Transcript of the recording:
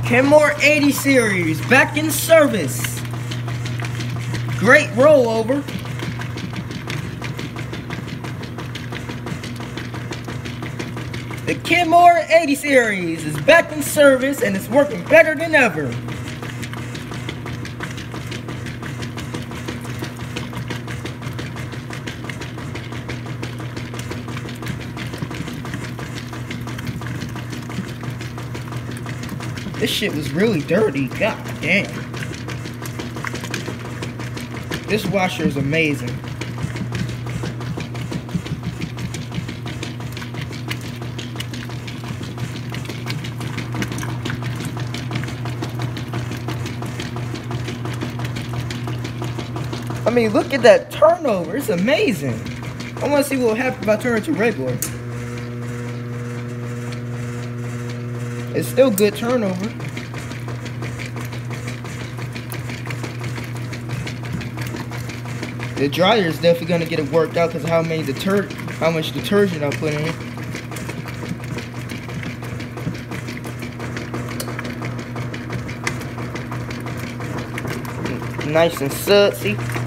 Kenmore 80 series back in service. Great rollover. The Kenmore 80 series is back in service and it's working better than ever. This shit was really dirty. God damn. This washer is amazing. I mean, look at that turnover. It's amazing. I want to see what will happen if I turn it to regular. It's still good turnover. The dryer is definitely gonna get it worked out because of how much detergent I put in it. Nice and sudsy.